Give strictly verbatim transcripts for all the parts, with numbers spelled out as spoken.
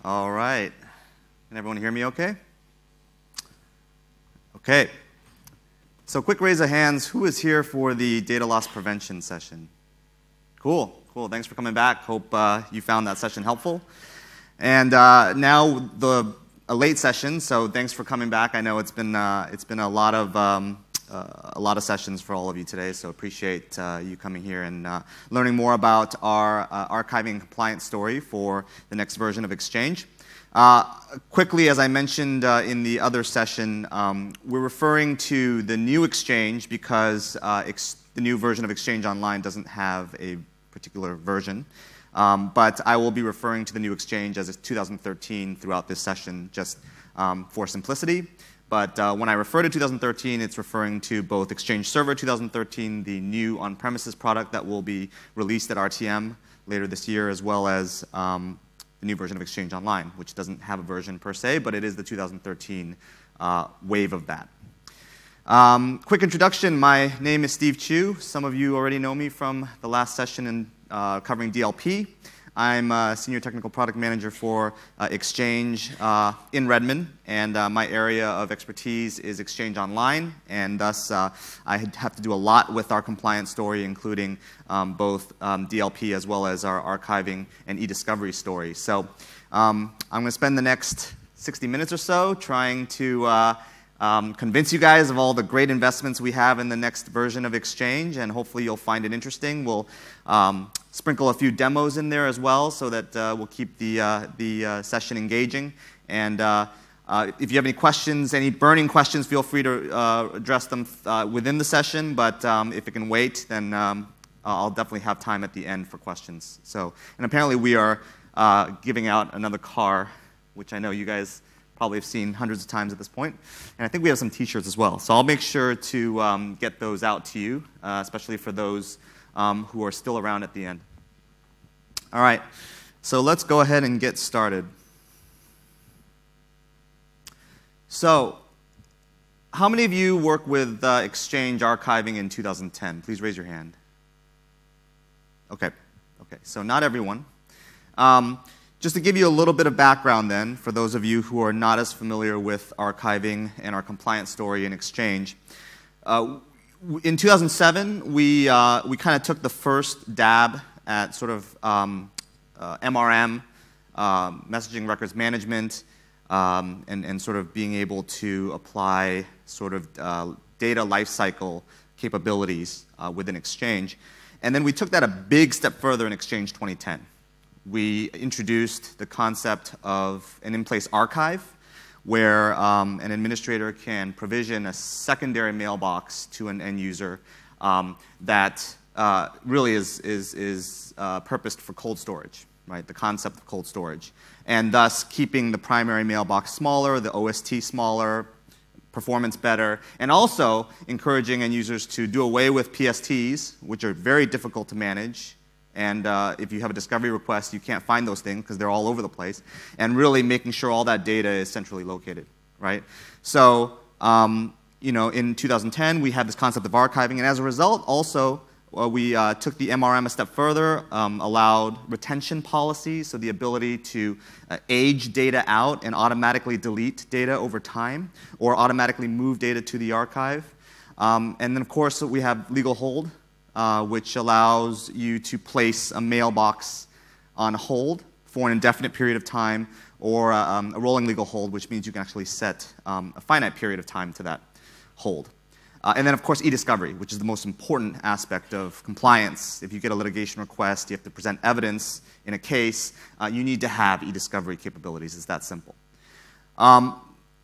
All right. Can everyone hear me okay? Okay. So quick raise of hands. Who is here for the data loss prevention session? Cool. Cool. Thanks for coming back. Hope uh, you found that session helpful. And uh, now the a late session, so thanks for coming back. I know it's been uh, it's been a lot of um, uh, a lot of sessions for all of you today, so appreciate uh, you coming here and uh, learning more about our uh, archiving and compliance story for the next version of Exchange. Uh, quickly, as I mentioned uh, in the other session, um, we're referring to the new Exchange because uh, ex the new version of Exchange Online doesn't have a particular version. Um, but I will be referring to the new Exchange as two thousand thirteen throughout this session, just um, for simplicity. But uh, when I refer to two thousand thirteen, it's referring to both Exchange Server two thousand thirteen, the new on-premises product that will be released at R T M later this year, as well as um, the new version of Exchange Online, which doesn't have a version per se, but it is the two thousand thirteen uh, wave of that. Um, quick introduction, my name is Steve Chu. Some of you already know me from the last session in Uh, covering D L P. I'm a Senior Technical Product Manager for uh, Exchange uh, in Redmond, and uh, my area of expertise is Exchange Online, and thus uh, I have to do a lot with our compliance story, including um, both um, D L P as well as our archiving and eDiscovery story. So um, I'm going to spend the next sixty minutes or so trying to uh, Um, convince you guys of all the great investments we have in the next version of Exchange, and hopefully you'll find it interesting. We'll um, sprinkle a few demos in there as well, so that uh, we'll keep the, uh, the uh, session engaging. And uh, uh, if you have any questions, any burning questions, feel free to uh, address them uh, within the session, but um, if it can wait, then um, I'll definitely have time at the end for questions. So, and apparently we are uh, giving out another car, which I know you guys probably have seen hundreds of times at this point. And I think we have some t-shirts as well. So I'll make sure to um, get those out to you, uh, especially for those um, who are still around at the end. All right, so let's go ahead and get started. So how many of you work with uh, Exchange archiving in two thousand ten? Please raise your hand. Okay, okay, so not everyone. Um, Just to give you a little bit of background then, for those of you who are not as familiar with archiving and our compliance story in Exchange, uh, in two thousand seven, we, uh, we kind of took the first dab at sort of um, uh, M R M, uh, messaging records management, um, and, and sort of being able to apply sort of uh, data lifecycle capabilities uh, within Exchange. And then we took that a big step further in Exchange twenty ten. We introduced the concept of an in-place archive, where um, an administrator can provision a secondary mailbox to an end user um, that uh, really is, is, is uh, purposed for cold storage, right? The concept of cold storage. And thus keeping the primary mailbox smaller, the O S T smaller, performance better, and also encouraging end users to do away with P S Ts, which are very difficult to manage. And uh, if you have a discovery request, you can't find those things because they're all over the place. And really making sure all that data is centrally located, right? So, um, you know, in two thousand ten, we had this concept of archiving. And as a result, also, uh, we uh, took the M R M a step further, um, allowed retention policies, so the ability to uh, age data out and automatically delete data over time, or automatically move data to the archive. Um, and then, of course, we have legal hold, Uh, which allows you to place a mailbox on hold for an indefinite period of time, or uh, um, a rolling legal hold, which means you can actually set um, a finite period of time to that hold. Uh, and then, of course, eDiscovery, which is the most important aspect of compliance. If you get a litigation request, you have to present evidence in a case, uh, you need to have eDiscovery capabilities. It's that simple. Um,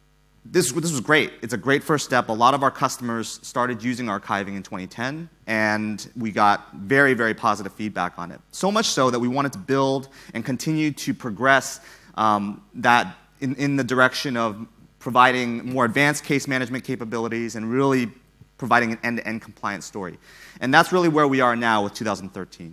This, this was great. It's a great first step. A lot of our customers started using archiving in twenty ten, and we got very, very positive feedback on it. So much so that we wanted to build and continue to progress um, that in, in the direction of providing more advanced case management capabilities and really providing an end-to-end compliance story. And that's really where we are now with two thousand thirteen.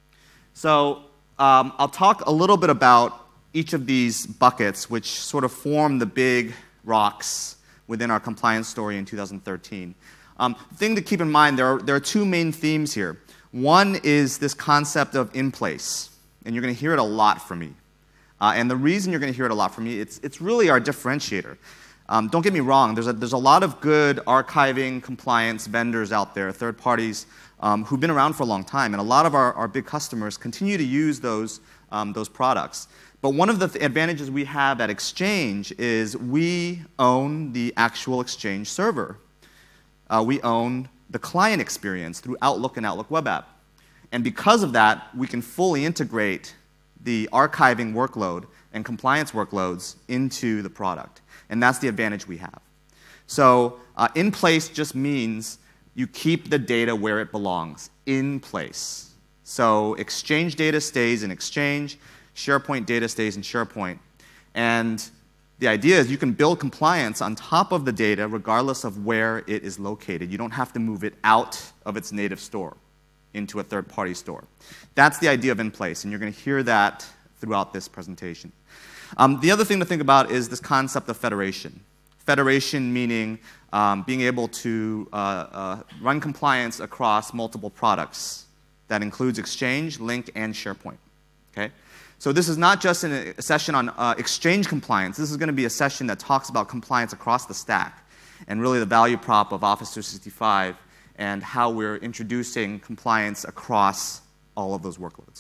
So um, I'll talk a little bit about each of these buckets, which sort of form the big rocks within our compliance story in two thousand thirteen. Um, the thing to keep in mind, there are, there are two main themes here. One is this concept of in place, and you're going to hear it a lot from me. Uh, and the reason you're going to hear it a lot from me, it's, it's really our differentiator. Um, don't get me wrong, there's a, there's a lot of good archiving compliance vendors out there, third parties, um, who've been around for a long time. And a lot of our, our big customers continue to use those, um, those products. But one of the th advantages we have at Exchange is we own the actual Exchange server. Uh, we own the client experience through Outlook and Outlook Web App. And because of that, we can fully integrate the archiving workload and compliance workloads into the product. And that's the advantage we have. So uh, in place just means you keep the data where it belongs, in place. So Exchange data stays in Exchange, SharePoint data stays in SharePoint. And the idea is you can build compliance on top of the data regardless of where it is located. You don't have to move it out of its native store into a third-party store. That's the idea of in place, and you're going to hear that throughout this presentation. Um, the other thing to think about is this concept of federation. Federation meaning um, being able to uh, uh, run compliance across multiple products. That includes Exchange, Link, and SharePoint. Okay? So this is not just an, a session on uh, Exchange compliance. This is going to be a session that talks about compliance across the stack and really the value prop of Office three sixty-five and how we're introducing compliance across all of those workloads.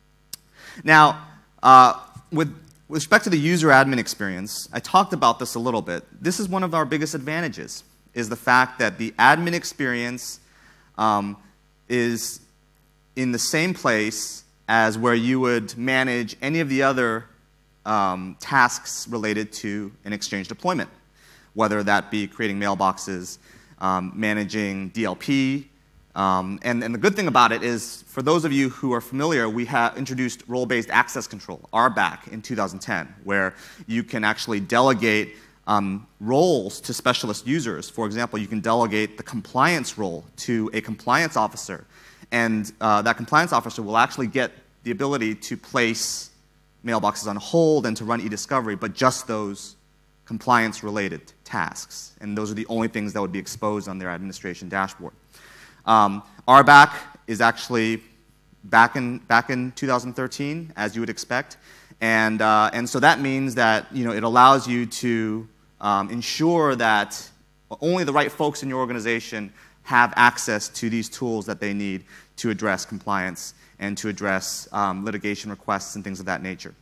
Now, uh, with With respect to the user admin experience, I talked about this a little bit. This is one of our biggest advantages, is the fact that the admin experience um, is in the same place as where you would manage any of the other um, tasks related to an Exchange deployment, whether that be creating mailboxes, um, managing D L P, Um, and, and the good thing about it is, for those of you who are familiar, we have introduced role-based access control, R BAC, in two thousand ten, where you can actually delegate um, roles to specialist users. For example, you can delegate the compliance role to a compliance officer, and uh, that compliance officer will actually get the ability to place mailboxes on hold and to run eDiscovery, but just those compliance-related tasks. And those are the only things that would be exposed on their administration dashboard. Um, R BAC is actually back in, back in two thousand thirteen, as you would expect. And, uh, and so that means that, you know, it allows you to um, ensure that only the right folks in your organization have access to these tools that they need to address compliance and to address um, litigation requests and things of that nature.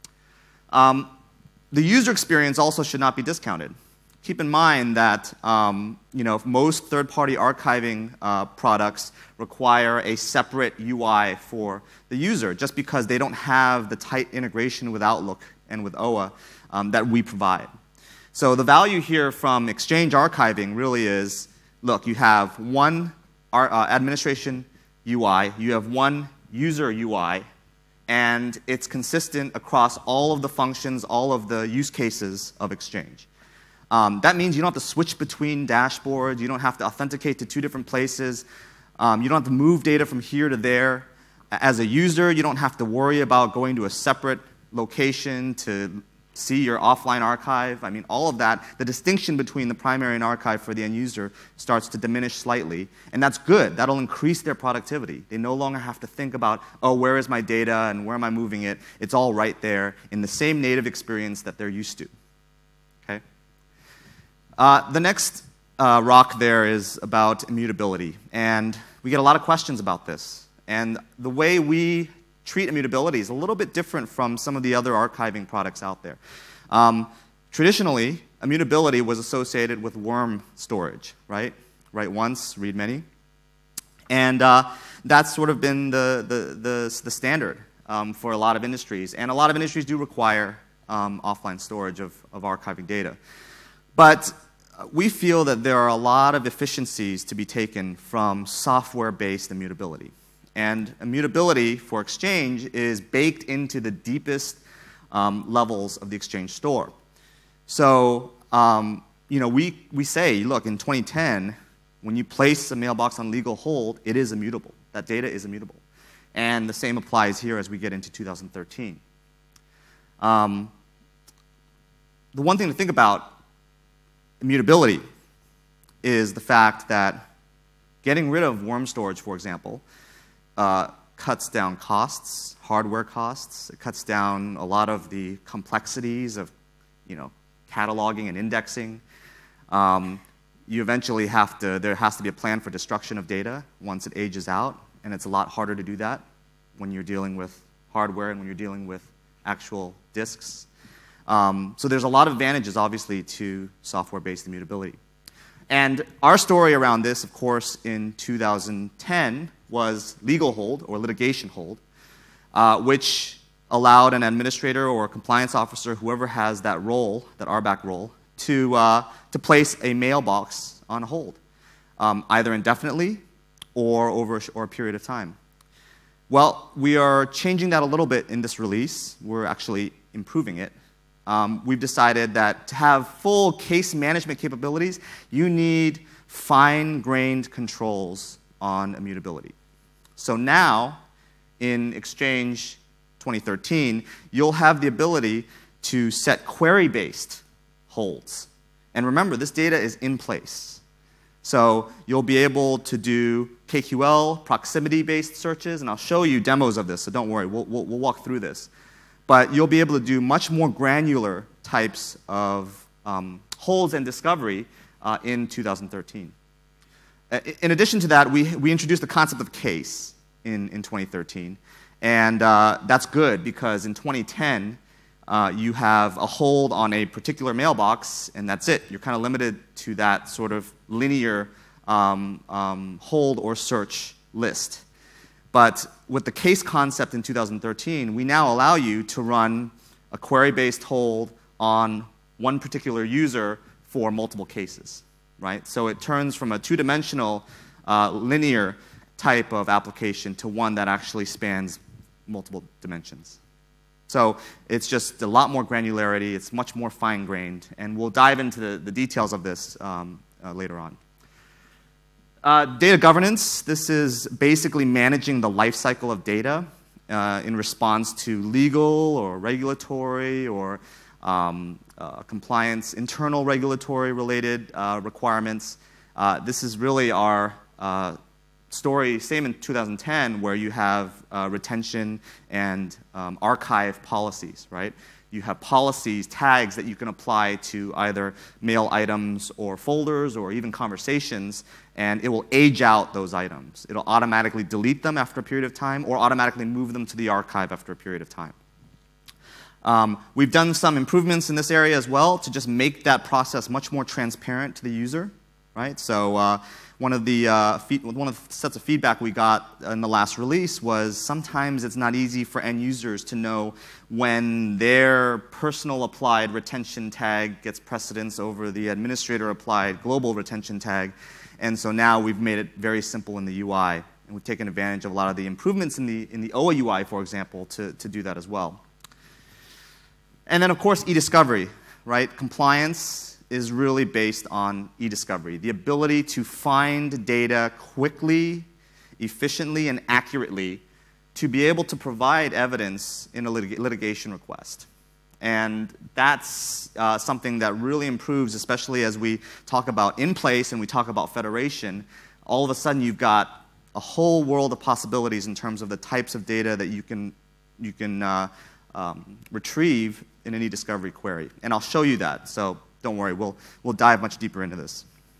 Um, the user experience also should not be discounted. Keep in mind that um, you know, most third-party archiving uh, products require a separate U I for the user, just because they don't have the tight integration with Outlook and with O A um, that we provide. So the value here from Exchange archiving really is, look, you have one uh, administration U I, you have one user U I, and it's consistent across all of the functions, all of the use cases of Exchange. Um, that means you don't have to switch between dashboards. You don't have to authenticate to two different places. Um, you don't have to move data from here to there. As a user, you don't have to worry about going to a separate location to see your offline archive. I mean, all of that, the distinction between the primary and archive for the end user starts to diminish slightly. And that's good. That'll increase their productivity. They no longer have to think about, oh, where is my data and where am I moving it? It's all right there in the same native experience that they're used to. Uh, the next uh, rock there is about immutability, and we get a lot of questions about this. And the way we treat immutability is a little bit different from some of the other archiving products out there. Um, traditionally, immutability was associated with worm storage, right? Write once, read many. And uh, that's sort of been the, the, the, the standard um, for a lot of industries. And a lot of industries do require um, offline storage of, of archiving data. But we feel that there are a lot of efficiencies to be taken from software-based immutability. And immutability for Exchange is baked into the deepest um, levels of the Exchange store. So, um, you know, we, we say, look, in twenty ten, when you place a mailbox on legal hold, it is immutable. That data is immutable. And the same applies here as we get into two thousand thirteen. Um, the one thing to think about immutability is the fact that getting rid of worm storage, for example, uh, cuts down costs, hardware costs. It cuts down a lot of the complexities of, you know, cataloging and indexing. Um, you eventually have to, there has to be a plan for destruction of data once it ages out, and it's a lot harder to do that when you're dealing with hardware and when you're dealing with actual disks. Um, so there's a lot of advantages, obviously, to software-based immutability. And our story around this, of course, in two thousand ten was legal hold or litigation hold, uh, which allowed an administrator or a compliance officer, whoever has that role, that R BAC role, to, uh, to place a mailbox on hold, um, either indefinitely or over a, or a period of time. Well, we are changing that a little bit in this release. We're actually improving it. Um, we've decided that to have full case management capabilities, you need fine-grained controls on immutability. So now, in Exchange twenty thirteen, you'll have the ability to set query-based holds. And remember, this data is in place. So you'll be able to do K Q L, proximity-based searches, and I'll show you demos of this, so don't worry, we'll, we'll, we'll walk through this. But you'll be able to do much more granular types of um, holds and discovery uh, in two thousand thirteen. In addition to that, we, we introduced the concept of case in, in twenty thirteen. And uh, that's good because in twenty ten, uh, you have a hold on a particular mailbox, and that's it. You're kind of limited to that sort of linear um, um, hold or search list. But with the case concept in two thousand thirteen, we now allow you to run a query-based hold on one particular user for multiple cases, right? So it turns from a two-dimensional uh, linear type of application to one that actually spans multiple dimensions. So it's just a lot more granularity. It's much more fine-grained. And we'll dive into the, the details of this um, uh, later on. Uh, data governance, this is basically managing the life cycle of data uh, in response to legal or regulatory or um, uh, compliance, internal regulatory related uh, requirements. Uh, this is really our uh, story, same in two thousand ten, where you have uh, retention and um, archive policies, right? You have policies, tags that you can apply to either mail items or folders or even conversations, and it will age out those items. It'll automatically delete them after a period of time or automatically move them to the archive after a period of time. Um, we've done some improvements in this area as well to just make that process much more transparent to the user, right? So uh, one of the uh, one of the sets of feedback we got in the last release was sometimes it's not easy for end users to know when their personal applied retention tag gets precedence over the administrator applied global retention tag. And so now we've made it very simple in the U I, and we've taken advantage of a lot of the improvements in the in the O A U I, for example, to to do that as well. And then of course eDiscovery, right? Compliance is really based on eDiscovery, the ability to find data quickly, efficiently, and accurately to be able to provide evidence in a lit litigation request. And that's uh, something that really improves, especially as we talk about in place and we talk about federation. All of a sudden, you've got a whole world of possibilities in terms of the types of data that you can, you can uh, um, retrieve in an eDiscovery query. And I'll show you that. So don't worry, we'll, we'll dive much deeper into this.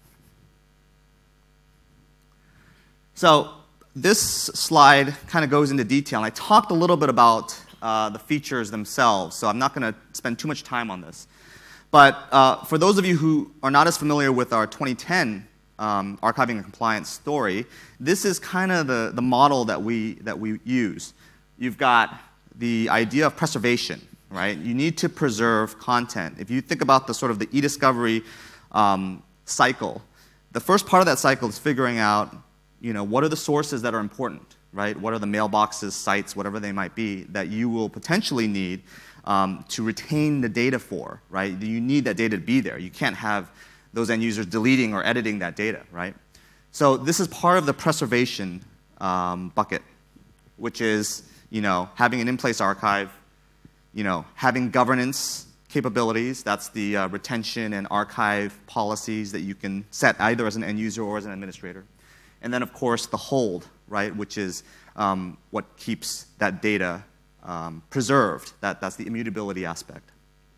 So this slide kind of goes into detail. And I talked a little bit about uh, the features themselves, so I'm not going to spend too much time on this. But uh, for those of you who are not as familiar with our twenty ten um, archiving and compliance story, this is kind of the, the model that we, that we use. You've got the idea of preservation. Right? You need to preserve content. If you think about the sort of the eDiscovery um, cycle, the first part of that cycle is figuring out, you know, what are the sources that are important, right? What are the mailboxes, sites, whatever they might be, that you will potentially need um, to retain the data for, right? You need that data to be there. You can't have those end users deleting or editing that data, right? So this is part of the preservation um, bucket, which is, you know, having an in-place archive, you know, having governance capabilities. That's the uh, retention and archive policies that you can set either as an end user or as an administrator. And then, of course, the hold, right, which is um, what keeps that data um, preserved. That, that's the immutability aspect.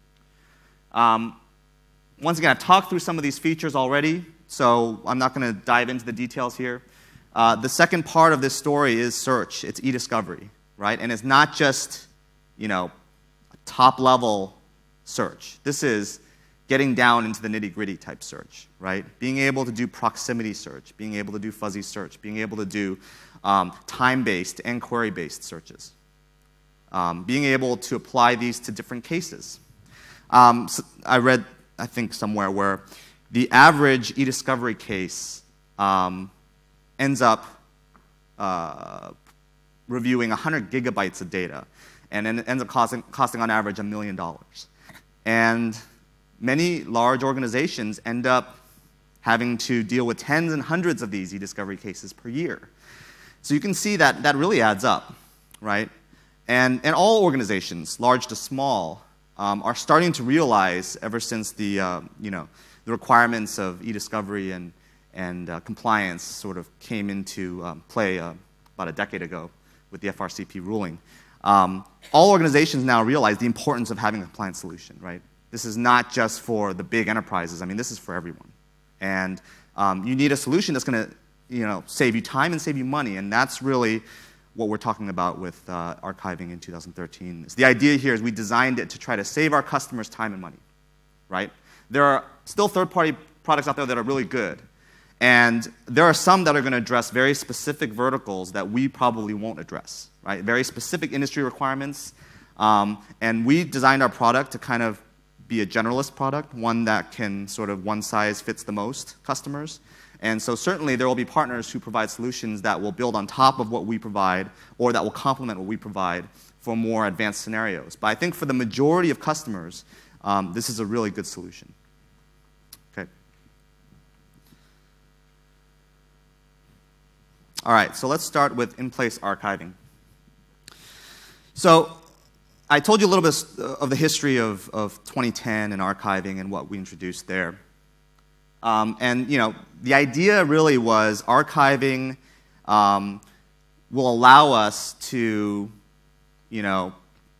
Um, once again, I've talked through some of these features already, so I'm not going to dive into the details here. Uh, the second part of this story is search. It's eDiscovery, right? And it's not just, you know, top-level search. This is getting down into the nitty-gritty type search, right? Being able to do proximity search, being able to do fuzzy search, being able to do um, time-based and query-based searches, um, being able to apply these to different cases. Um, so I read, I think, somewhere where the average eDiscovery case um, ends up uh, reviewing one hundred gigabytes of data, and it ends up costing, costing on average a million dollars. And many large organizations end up having to deal with tens and hundreds of these eDiscovery cases per year. So you can see that that really adds up, right? And, and all organizations, large to small, um, are starting to realize, ever since the, uh, you know, the requirements of eDiscovery and, and uh, compliance sort of came into um, play uh, about a decade ago with the F R C P ruling. Um, all organizations now realize the importance of having a compliant solution, right? This is not just for the big enterprises. I mean, this is for everyone. And um, you need a solution that's going to, you know, save you time and save you money, and that's really what we're talking about with uh, archiving in two thousand thirteen. So the idea here is we designed it to try to save our customers time and money, right? There are still third-party products out there that are really good, and there are some that are going to address very specific verticals that we probably won't address, right? Very specific industry requirements, um, and we designed our product to kind of be a generalist product, one that can sort of one size fits the most customers. And so certainly there will be partners who provide solutions that will build on top of what we provide or that will complement what we provide for more advanced scenarios. But I think for the majority of customers, um, this is a really good solution. Okay. All right, so let's start with in-place archiving. So I told you a little bit of the history of, of twenty ten and archiving and what we introduced there. Um, and you know, the idea really was archiving um, will allow us to, you know,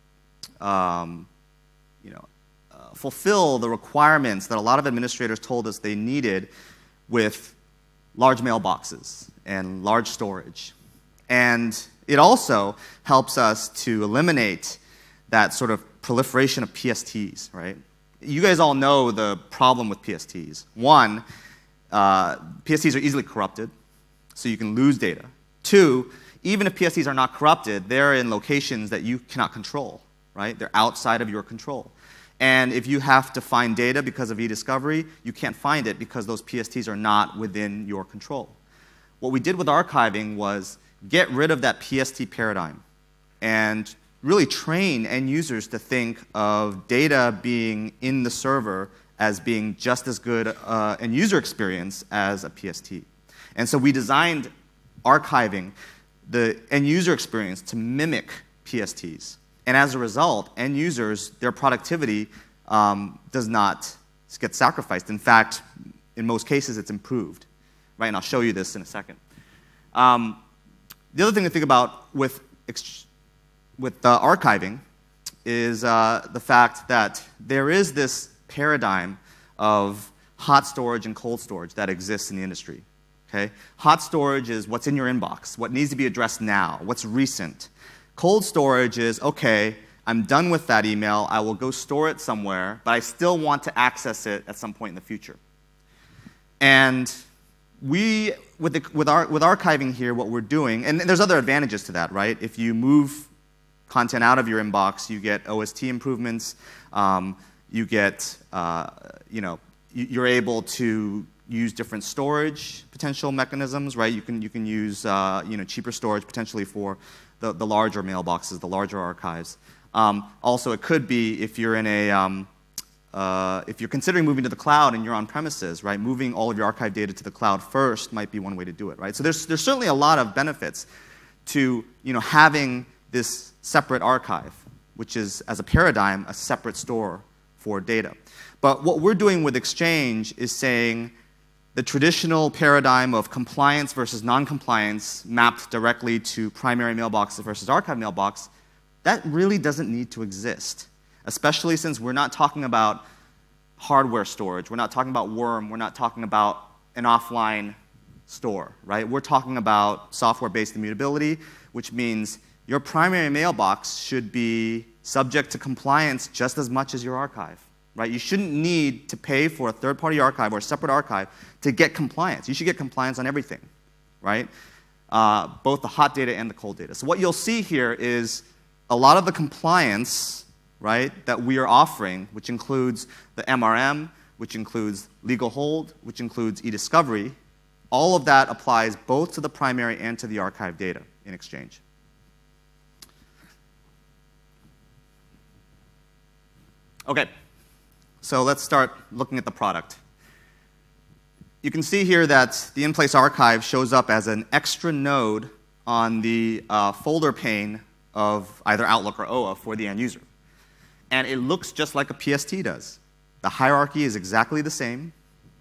um, you know, uh, fulfill the requirements that a lot of administrators told us they needed with large mailboxes and large storage. And it also helps us to eliminate that sort of proliferation of P S Ts, right? You guys all know the problem with P S Ts. One, uh, P S Ts are easily corrupted, so you can lose data. Two, even if P S Ts are not corrupted, they're in locations that you cannot control, right? They're outside of your control. And if you have to find data because of eDiscovery, you can't find it because those P S Ts are not within your control. What we did with archiving was get rid of that P S T paradigm and really train end users to think of data being in the server as being just as good uh, an user experience as a P S T. And so we designed archiving the end user experience to mimic P S Ts. And as a result, end users, their productivity um, does not get sacrificed. In fact, in most cases, it's improved. Right? And I'll show you this in a second. Um, the other thing to think about with with uh, archiving is uh, the fact that there is this paradigm of hot storage and cold storage that exists in the industry. Okay? Hot storage is what's in your inbox, what needs to be addressed now, what's recent. Cold storage is, okay, I'm done with that email, I will go store it somewhere, but I still want to access it at some point in the future. And we, with, the, with, our, with archiving here, what we're doing, and there's other advantages to that, right? If you move content out of your inbox, you get O S T improvements, um, you get, uh, you know, you're able to use different storage potential mechanisms, right? You can, you can use, uh, you know, cheaper storage potentially for the, the larger mailboxes, the larger archives. Um, also, it could be if you're in a, um, uh, if you're considering moving to the cloud and you're on premises, right? Moving all of your archive data to the cloud first might be one way to do it, right? So there's, there's certainly a lot of benefits to, you know, having this separate archive, which is, as a paradigm, a separate store for data. But what we're doing with Exchange is saying the traditional paradigm of compliance versus non-compliance mapped directly to primary mailbox versus archive mailbox, that really doesn't need to exist, especially since we're not talking about hardware storage. We're not talking about worm. We're not talking about an offline store, right? We're talking about software-based immutability, which means your primary mailbox should be subject to compliance just as much as your archive, right? You shouldn't need to pay for a third-party archive or a separate archive to get compliance. You should get compliance on everything, right? Uh, both the hot data and the cold data. So what you'll see here is a lot of the compliance, right, that we are offering, which includes the M R M, which includes legal hold, which includes eDiscovery, all of that applies both to the primary and to the archive data in Exchange. Okay, so let's start looking at the product. You can see here that the in-place archive shows up as an extra node on the uh, folder pane of either Outlook or O A for the end user. And it looks just like a P S T does. The hierarchy is exactly the same.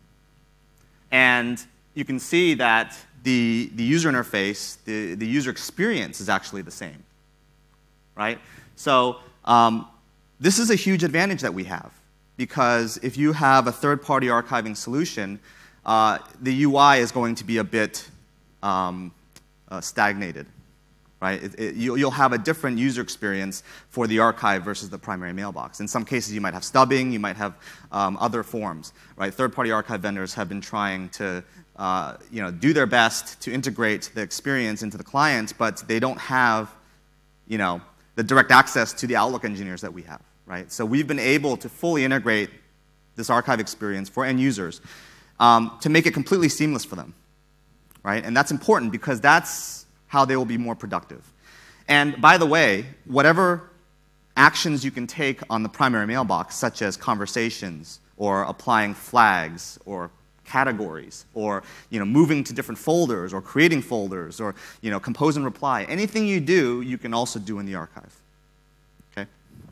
And you can see that the, the user interface, the, the user experience is actually the same, right? So um, this is a huge advantage that we have, because if you have a third-party archiving solution, uh, the U I is going to be a bit um, uh, stagnated. Right? It, it, you, you'll have a different user experience for the archive versus the primary mailbox. In some cases, you might have stubbing, you might have um, other forms. Right? Third-party archive vendors have been trying to uh, you know, do their best to integrate the experience into the client, but they don't have you know, the direct access to the Outlook engineers that we have. Right? So we've been able to fully integrate this archive experience for end users um, to make it completely seamless for them. Right? And that's important because that's how they will be more productive. And by the way, whatever actions you can take on the primary mailbox, such as conversations or applying flags or categories or you know, moving to different folders or creating folders or you know, compose and reply, anything you do, you can also do in the archive. Okay?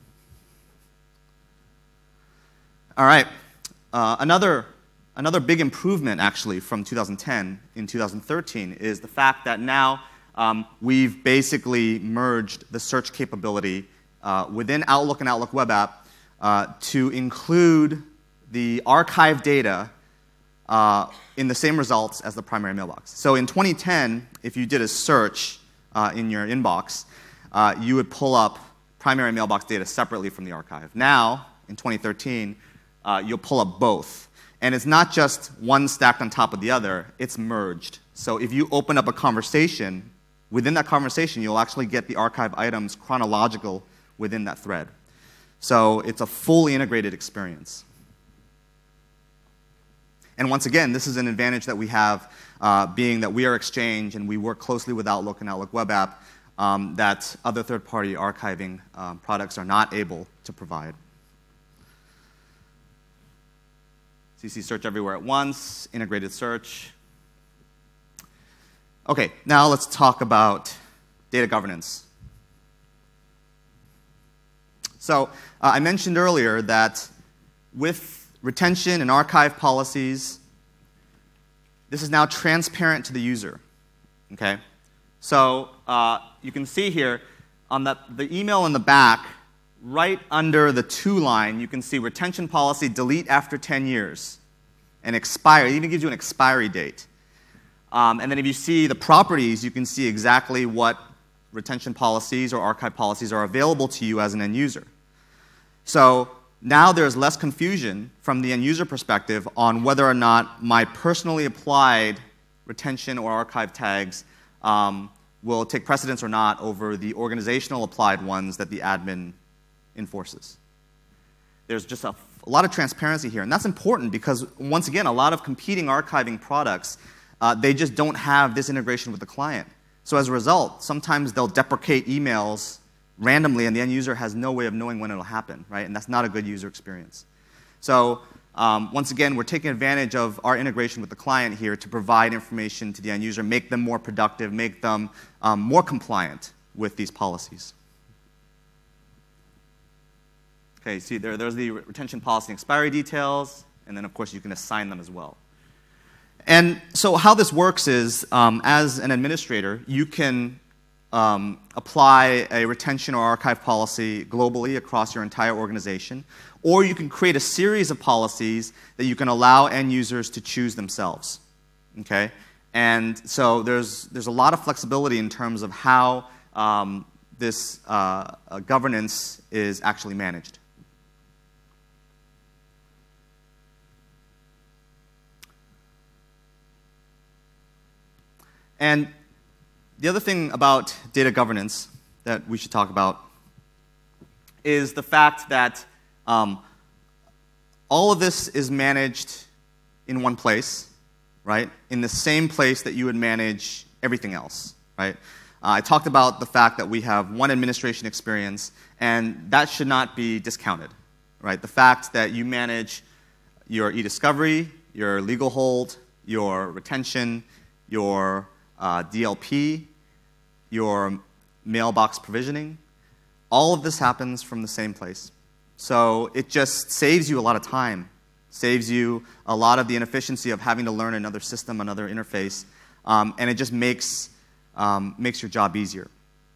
All right. Uh, another, another big improvement, actually, from two thousand ten in two thousand thirteen is the fact that now Um, we've basically merged the search capability uh, within Outlook and Outlook Web App uh, to include the archive data uh, in the same results as the primary mailbox. So in twenty ten, if you did a search uh, in your inbox, uh, you would pull up primary mailbox data separately from the archive. Now, in twenty thirteen, uh, you'll pull up both. And it's not just one stacked on top of the other, it's merged. So if you open up a conversation, within that conversation, you'll actually get the archive items chronological within that thread. So it's a fully integrated experience. And once again, this is an advantage that we have, uh, being that we are Exchange and we work closely with Outlook and Outlook Web App um, that other third-party archiving um, products are not able to provide. So you see search everywhere at once, integrated search. Okay, now let's talk about data governance. So uh, I mentioned earlier that with retention and archive policies, this is now transparent to the user. Okay, so uh, you can see here on the, the email in the back, right under the to line, you can see retention policy delete after ten years and expire. It even gives you an expiry date. Um, and then if you see the properties, you can see exactly what retention policies or archive policies are available to you as an end user. So now there's less confusion from the end user perspective on whether or not my personally applied retention or archive tags um, will take precedence or not over the organizational applied ones that the admin enforces. There's just a, a lot of transparency here. And that's important because, once again, a lot of competing archiving products Uh, they just don't have this integration with the client. So as a result, sometimes they'll deprecate emails randomly, and the end user has no way of knowing when it'll happen, right? And that's not a good user experience. So um, once again, we're taking advantage of our integration with the client here to provide information to the end user, make them more productive, make them um, more compliant with these policies. Okay, see, there, there's the retention policy and expiry details, and then, of course, you can assign them as well. And so how this works is, um, as an administrator, you can um, apply a retention or archive policy globally across your entire organization, or you can create a series of policies that you can allow end users to choose themselves. Okay? And so there's, there's a lot of flexibility in terms of how um, this uh, uh, governance is actually managed. And the other thing about data governance that we should talk about is the fact that um, all of this is managed in one place, right? In the same place that you would manage everything else, right? Uh, I talked about the fact that we have one administration experience, and that should not be discounted, right? The fact that you manage your eDiscovery, your legal hold, your retention, your uh, D L P, your mailbox provisioning, all of this happens from the same place. So it just saves you a lot of time, saves you a lot of the inefficiency of having to learn another system, another interface, um, and it just makes, um, makes your job easier.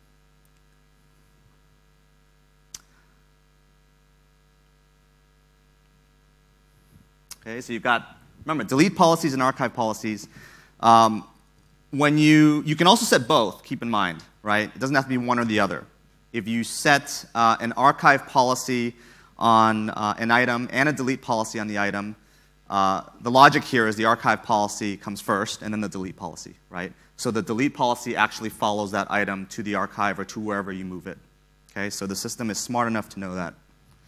Okay, so you've got, remember, delete policies and archive policies. Um, when you, you can also set both, keep in mind, right? It doesn't have to be one or the other. If you set uh, an archive policy on uh, an item and a delete policy on the item, uh, the logic here is the archive policy comes first and then the delete policy, right? So the delete policy actually follows that item to the archive or to wherever you move it. Okay, so the system is smart enough to know that.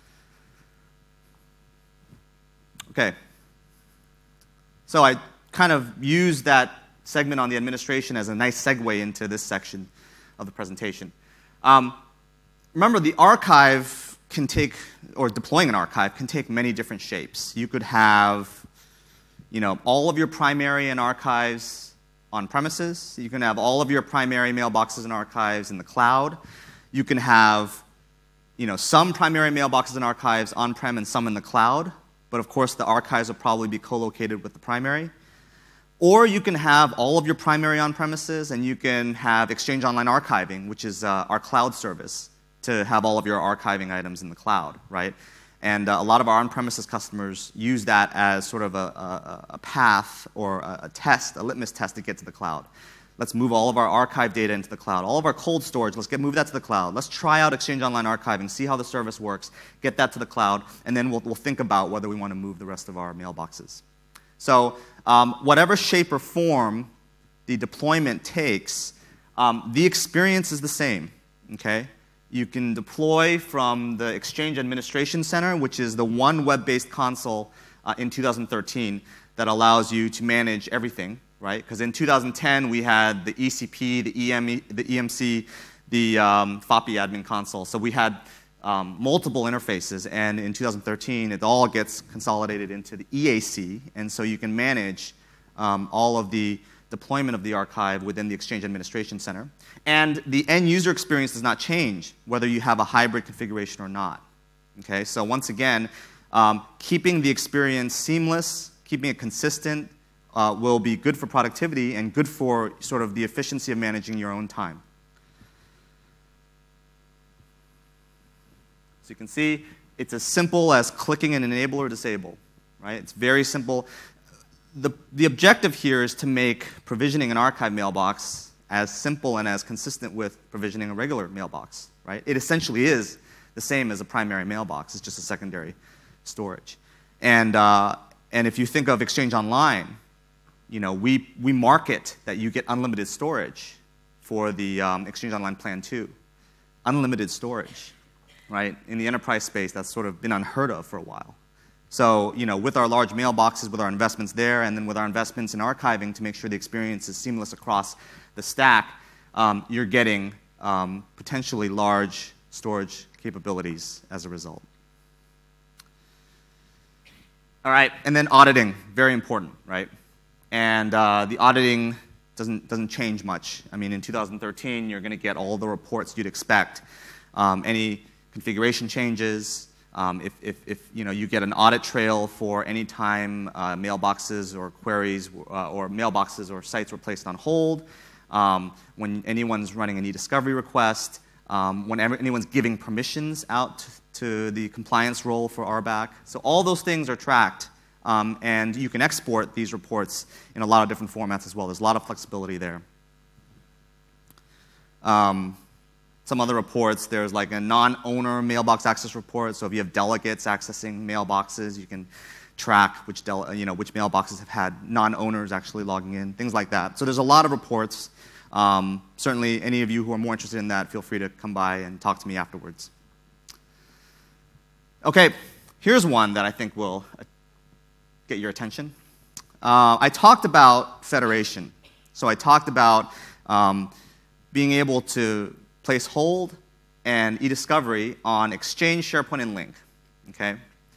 Okay. So I kind of used that segment on the administration as a nice segue into this section of the presentation. Um, remember, the archive can take, or deploying an archive can take many different shapes. You could have, you know, all of your primary and archives on premises. You can have all of your primary mailboxes and archives in the cloud. You can have, you know, some primary mailboxes and archives on-prem and some in the cloud. But of course, the archives will probably be co-located with the primary. Or you can have all of your primary on-premises, and you can have Exchange Online Archiving, which is uh, our cloud service, to have all of your archiving items in the cloud, right? And uh, a lot of our on-premises customers use that as sort of a, a, a path or a, a test, a litmus test to get to the cloud. Let's move all of our archive data into the cloud. All of our cold storage, let's get move that to the cloud. Let's try out Exchange Online Archiving, see how the service works, get that to the cloud, and then we'll, we'll think about whether we want to move the rest of our mailboxes. So um, whatever shape or form the deployment takes, um, the experience is the same, okay? You can deploy from the Exchange Administration Center, which is the one web-based console uh, in two thousand thirteen that allows you to manage everything, right? Because in two thousand ten, we had the E C P, the, E M E, the E M C, the um, F O P I admin console. So we had um, multiple interfaces, and in two thousand thirteen, it all gets consolidated into the E A C, and so you can manage um, all of the deployment of the archive within the Exchange Administration Center. And the end user experience does not change whether you have a hybrid configuration or not. Okay, so once again, um, keeping the experience seamless, keeping it consistent, Uh, will be good for productivity and good for sort of the efficiency of managing your own time. So you can see it's as simple as clicking an enable or disable, right? It's very simple. The, the objective here is to make provisioning an archive mailbox as simple and as consistent with provisioning a regular mailbox, right? It essentially is the same as a primary mailbox. It's just a secondary storage. And, uh, and if you think of Exchange Online, you know, we, we market that you get unlimited storage for the um, Exchange Online Plan two. Unlimited storage, right? In the enterprise space, that's sort of been unheard of for a while. So, you know, with our large mailboxes, with our investments there, and then with our investments in archiving to make sure the experience is seamless across the stack, um, you're getting um, potentially large storage capabilities as a result. All right, and then auditing, very important, right? And uh, the auditing doesn't, doesn't change much. I mean, in two thousand thirteen, you're going to get all the reports you'd expect. Um, any configuration changes, Um, if, if, if you, know, you get an audit trail for any time uh, mailboxes or queries uh, or mailboxes or sites were placed on hold, um, when anyone's running an eDiscovery request, um, whenever anyone's giving permissions out to the compliance role for R BAC. So all those things are tracked, um, and you can export these reports in a lot of different formats as well. There's a lot of flexibility there. Um, Some other reports, there's like a non-owner mailbox access report. So if you have delegates accessing mailboxes, you can track which, dele you know, which mailboxes have had non-owners actually logging in, things like that. So there's a lot of reports. Um, certainly, any of you who are more interested in that, feel free to come by and talk to me afterwards. Okay, here's one that I think will get your attention. Uh, I talked about federation. So I talked about um, being able to place hold and eDiscovery on Exchange, SharePoint, and Link. Okay.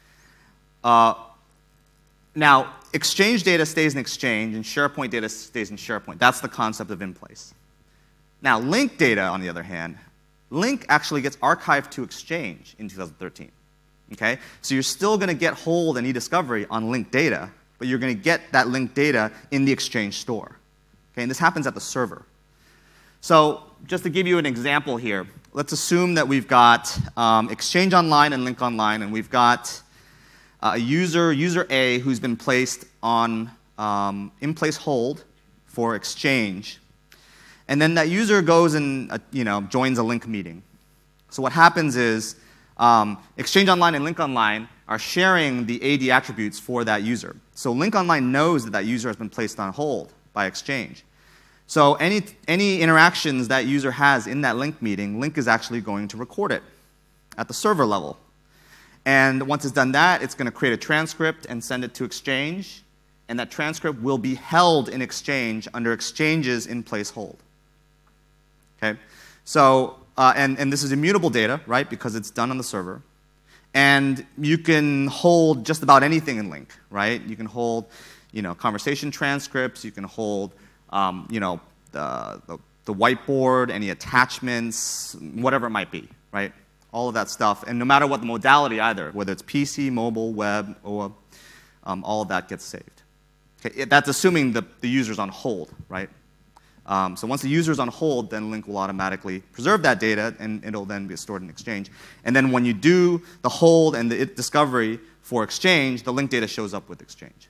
Uh, now, Exchange data stays in Exchange, and SharePoint data stays in SharePoint. That's the concept of in place. Now, Link data, on the other hand, Link actually gets archived to Exchange in two thousand thirteen. Okay. So you're still going to get hold and eDiscovery on Link data, but you're going to get that Link data in the Exchange store. Okay. And this happens at the server. So just to give you an example here, let's assume that we've got um, Exchange Online and Link Online, and we've got uh, a user, user A, who's been placed on um, in-place hold for Exchange. And then that user goes and uh, you know, joins a Link meeting. So what happens is um, Exchange Online and Link Online are sharing the A D attributes for that user. So Link Online knows that that user has been placed on hold by Exchange. So any, any interactions that user has in that Link meeting, Link is actually going to record it at the server level. And once it's done that, it's going to create a transcript and send it to Exchange. And that transcript will be held in Exchange under Exchange's in-place hold. Okay? So, uh, and, and this is immutable data, right, because it's done on the server. And you can hold just about anything in Link, right? You can hold you know, conversation transcripts. You can hold Um, you know, the, the, the whiteboard, any attachments, whatever it might be, right? All of that stuff, and no matter what the modality either, whether it's P C, mobile, web, or um, all of that gets saved. Okay, it, that's assuming the, the user's on hold, right? Um, so once the user's on hold, then Link will automatically preserve that data, and it'll then be stored in Exchange. And then when you do the hold and the eDiscovery for Exchange, the Link data shows up with Exchange.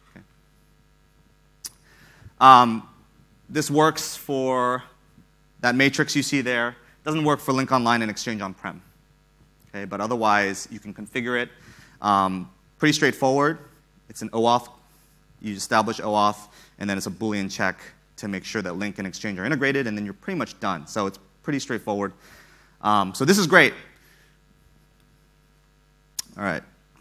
Um, this works for that matrix you see there. Doesn't work for Link Online and Exchange on-prem. Okay, but otherwise, you can configure it. Um, pretty straightforward. It's an OAuth. You establish OAuth, and then it's a Boolean check to make sure that Link and Exchange are integrated, and then you're pretty much done. So it's pretty straightforward. Um, so this is great. All right.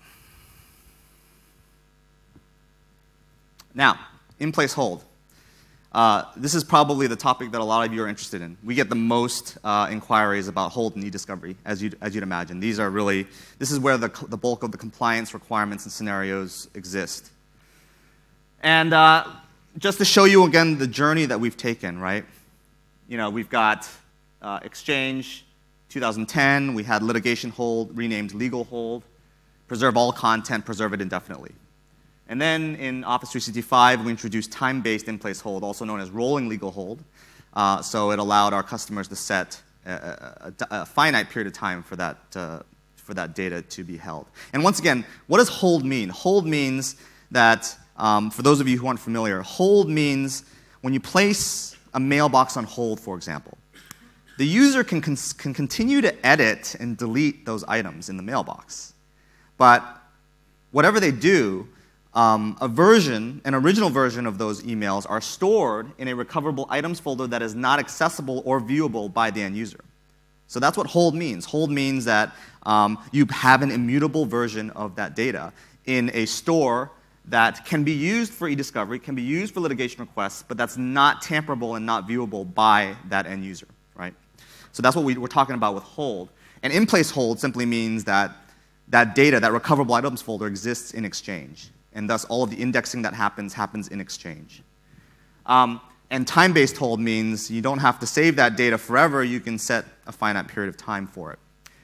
Now, in-place hold. Uh, this is probably the topic that a lot of you are interested in. We get the most uh, inquiries about hold and eDiscovery, as you'd, as you'd imagine. These are really, this is where the, the bulk of the compliance requirements and scenarios exist. And uh, just to show you again the journey that we've taken, right? You know, we've got uh, Exchange, two thousand ten, we had litigation hold, renamed legal hold, preserve all content, preserve it indefinitely. And then in Office three sixty-five, we introduced time-based in-place hold, also known as rolling legal hold. Uh, so it allowed our customers to set a, a, a finite period of time for that, uh, for that data to be held. And once again, what does hold mean? Hold means that, um, for those of you who aren't familiar, hold means when you place a mailbox on hold, for example, the user can, can continue to edit and delete those items in the mailbox. But whatever they do, Um, a version, an original version of those emails are stored in a recoverable items folder that is not accessible or viewable by the end user. So that's what hold means. Hold means that um, you have an immutable version of that data in a store that can be used for eDiscovery, can be used for litigation requests, but that's not tamperable and not viewable by that end user, right? So that's what we, we're talking about with hold. And in-place hold simply means that that data, that recoverable items folder exists in Exchange. And thus all of the indexing that happens happens in Exchange. Um, and time-based hold means you don't have to save that data forever. You can set a finite period of time for it.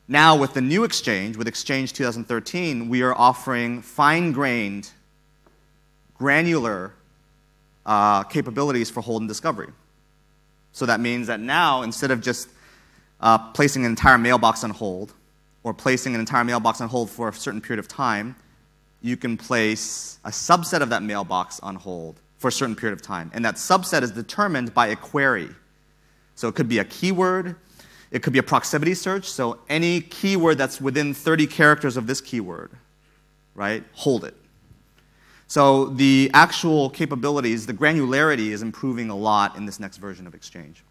Now, with the new Exchange, with Exchange two thousand thirteen, we are offering fine-grained, granular uh, capabilities for hold and discovery. So that means that now, instead of just uh, placing an entire mailbox on hold, or placing an entire mailbox on hold for a certain period of time, you can place a subset of that mailbox on hold for a certain period of time. And that subset is determined by a query. So it could be a keyword, it could be a proximity search, so any keyword that's within thirty characters of this keyword, right, hold it. So the actual capabilities, the granularity is improving a lot in this next version of Exchange.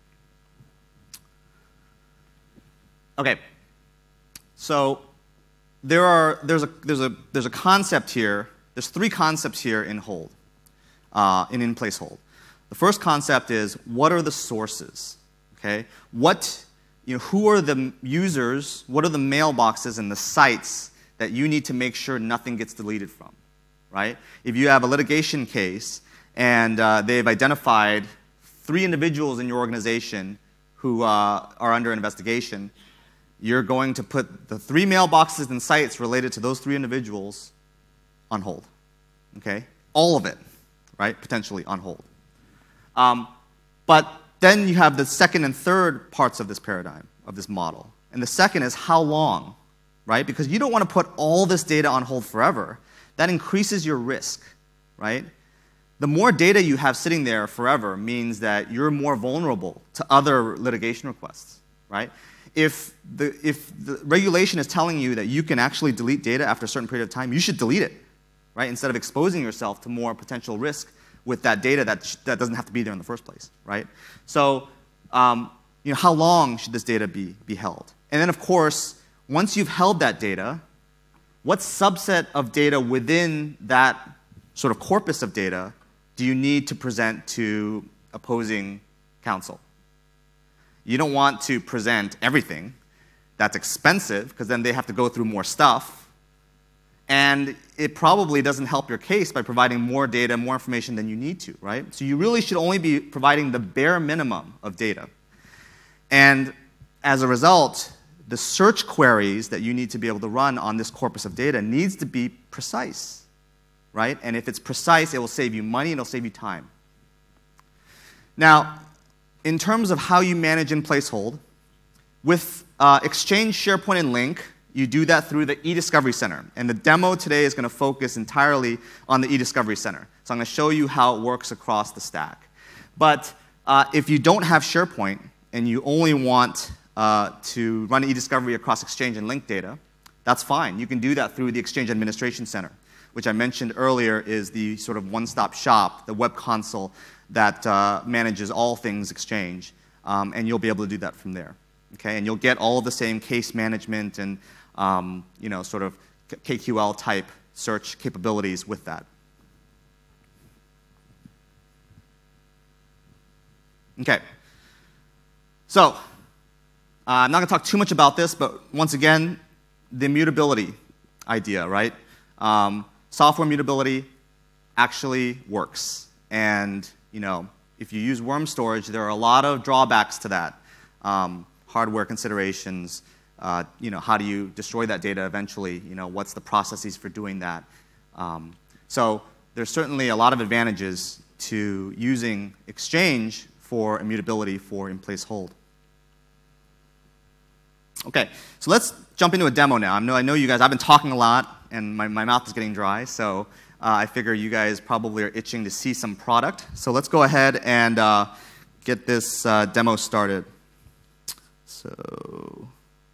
Okay, so there are, there's, a, there's, a, there's a concept here, there's three concepts here in hold, uh, in in-place hold. The first concept is, what are the sources? Okay, what, you know, who are the users, what are the mailboxes and the sites that you need to make sure nothing gets deleted from, right? If you have a litigation case and uh, they've identified three individuals in your organization who uh, are under investigation, you're going to put the three mailboxes and sites related to those three individuals on hold, okay? All of it, right, potentially on hold. Um, but then you have the second and third parts of this paradigm, of this model. And the second is how long, right? Because you don't want to put all this data on hold forever. That increases your risk, right? The more data you have sitting there forever means that you're more vulnerable to other litigation requests, right? If the, if the regulation is telling you that you can actually delete data after a certain period of time, you should delete it, right? Instead of exposing yourself to more potential risk with that data that, that doesn't have to be there in the first place, right? So, um, you know, how long should this data be, be held? And then, of course, once you've held that data, what subset of data within that sort of corpus of data do you need to present to opposing counsel? You don't want to present everything. That's expensive, because then they have to go through more stuff. And it probably doesn't help your case by providing more data, more information than you need to, right? So you really should only be providing the bare minimum of data. And as a result, the search queries that you need to be able to run on this corpus of data needs to be precise, right? And if it's precise, it will save you money and it'll save you time. Now, in terms of how you manage in-place hold, with uh, Exchange, SharePoint, and Link, you do that through the eDiscovery Center. And the demo today is going to focus entirely on the eDiscovery Center. So I'm going to show you how it works across the stack. But uh, if you don't have SharePoint and you only want uh, to run eDiscovery across Exchange and Link data, that's fine. You can do that through the Exchange Administration Center, which I mentioned earlier is the sort of one-stop shop, the web console that uh, manages all things Exchange. Um, and you'll be able to do that from there. Okay? And you'll get all of the same case management and um, you know, sort of K Q L type search capabilities with that. Okay. So, uh, I'm not going to talk too much about this, but once again, the immutability idea, right? Um, software mutability actually works. And, you know, if you use worm storage, there are a lot of drawbacks to that. Um, hardware considerations, uh, you know, how do you destroy that data eventually? You know, what's the processes for doing that? Um, so there's certainly a lot of advantages to using Exchange for immutability for in-place hold. Okay, so let's jump into a demo now. I know, I know you guys, I've been talking a lot, and my, my mouth is getting dry, so uh, I figure you guys probably are itching to see some product. So let's go ahead and uh, get this uh, demo started. So,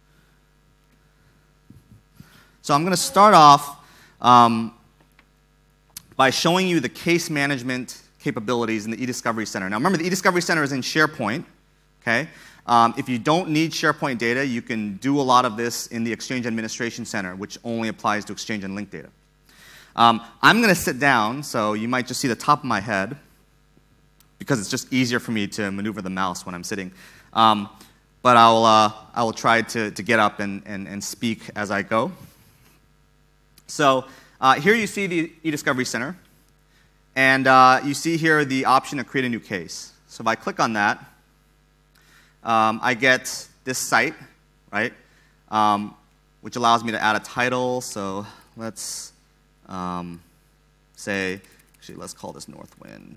so I'm going to start off um, by showing you the case management capabilities in the eDiscovery Center. Now remember, the eDiscovery Center is in SharePoint. Okay? Um, if you don't need SharePoint data, you can do a lot of this in the Exchange Administration Center, which only applies to Exchange and Link data. Um, I'm going to sit down, so you might just see the top of my head, because it's just easier for me to maneuver the mouse when I'm sitting. Um, but I'll, uh, I will try to, to get up and, and, and speak as I go. So uh, here you see the eDiscovery Center. And uh, you see here the option to create a new case. So if I click on that, um, I get this site, right? um, which allows me to add a title. So let's um, say, actually, let's call this Northwind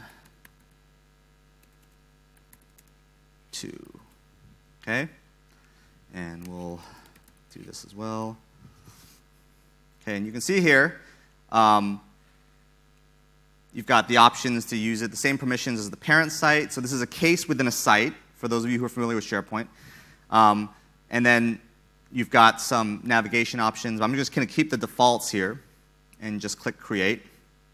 two. Okay? And we'll do this as well. Okay, and you can see here, um, you've got the options to use it, the same permissions as the parent site. So this is a case within a site, for those of you who are familiar with SharePoint. Um, and then you've got some navigation options. I'm just going to keep the defaults here and just click Create.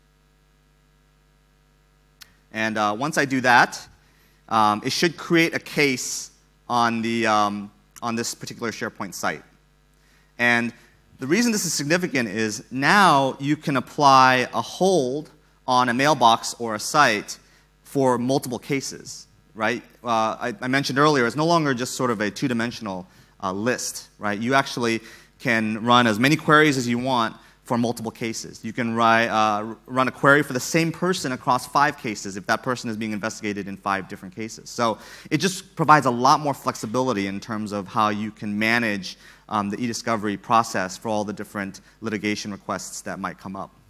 And uh, once I do that, um, it should create a case on, the, um, on this particular SharePoint site. And the reason this is significant is now you can apply a hold on a mailbox or a site for multiple cases, right? Uh, I, I mentioned earlier, it's no longer just sort of a two-dimensional uh, list, right? You actually can run as many queries as you want for multiple cases. You can ri uh, run a query for the same person across five cases if that person is being investigated in five different cases. So it just provides a lot more flexibility in terms of how you can manage um, the eDiscovery process for all the different litigation requests that might come up.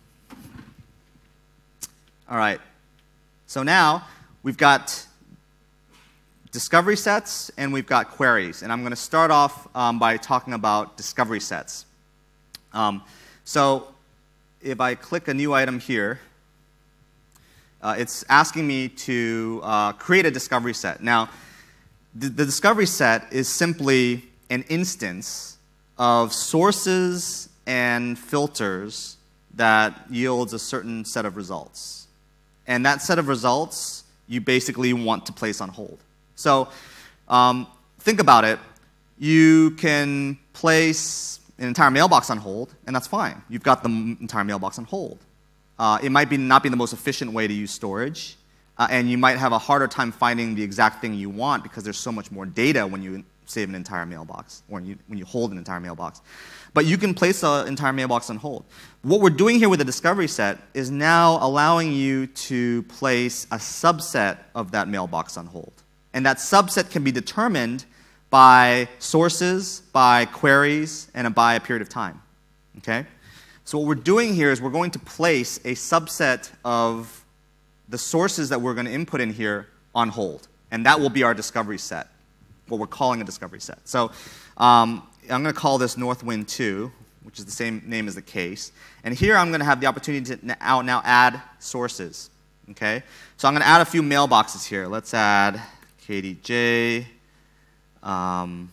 All right, so now we've got discovery sets and we've got queries. And I'm going to start off um, by talking about discovery sets. Um, so if I click a new item here, uh, it's asking me to uh, create a discovery set. Now, the, the discovery set is simply an instance of sources and filters that yields a certain set of results. And that set of results you basically want to place on hold. So um, think about it. You can place an entire mailbox on hold, and that's fine. You've got the entire mailbox on hold. Uh, it might be not be the most efficient way to use storage, uh, and you might have a harder time finding the exact thing you want because there's so much more data when you save an entire mailbox, or when you, when you hold an entire mailbox. But you can place an entire mailbox on hold. What we're doing here with the discovery set is now allowing you to place a subset of that mailbox on hold. And that subset can be determined by sources, by queries, and by a period of time. Okay? So what we're doing here is we're going to place a subset of the sources that we're going to input in here on hold. And that will be our discovery set, what we're calling a discovery set. So um, I'm going to call this Northwind two, which is the same name as the case. And here I'm going to have the opportunity to now, now add sources. Okay? So I'm going to add a few mailboxes here. Let's add K D J. Um,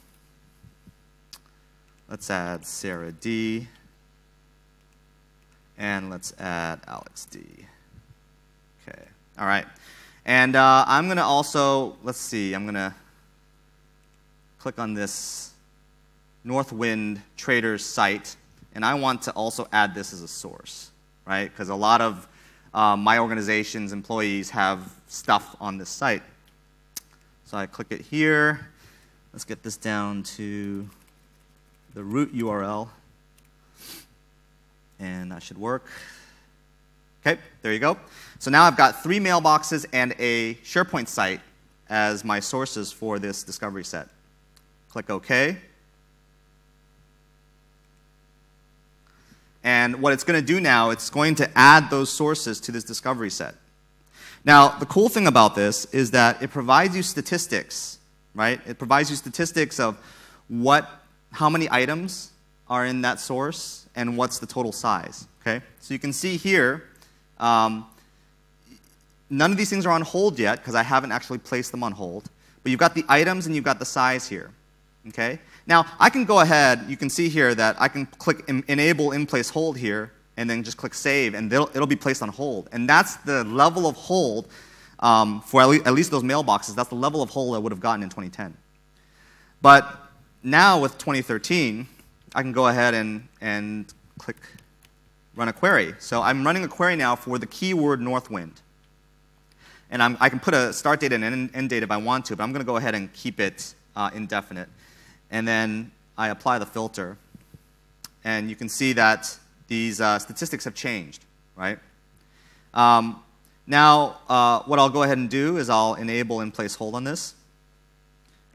let's add Sarah D. And let's add Alex D. Okay. All right. And uh, I'm going to also, let's see, I'm going to click on this Northwind Traders site, and I want to also add this as a source, right? Because a lot of um, my organization's employees have stuff on this site. So I click it here. Let's get this down to the root U R L, and that should work. Okay, there you go. So now I've got three mailboxes and a SharePoint site as my sources for this discovery set. Click OK. And what it's going to do now, it's going to add those sources to this discovery set. Now, the cool thing about this is that it provides you statistics, right? It provides you statistics of what, how many items are in that source and what's the total size, okay? So you can see here, um, none of these things are on hold yet because I haven't actually placed them on hold, but you've got the items and you've got the size here, okay? Now, I can go ahead, you can see here that I can click en enable in place hold here and then just click save and it'll, it'll be placed on hold. And that's the level of hold um, for at, le at least those mailboxes. That's the level of hold I would have gotten in twenty ten. But now with twenty thirteen, I can go ahead and, and click run a query. So I'm running a query now for the keyword Northwind. And I'm, I can put a start date and an end date if I want to, but I'm going to go ahead and keep it uh, indefinite. And then I apply the filter. And you can see that these uh, statistics have changed, right? Um, now, uh, what I'll go ahead and do is I'll enable in place hold on this.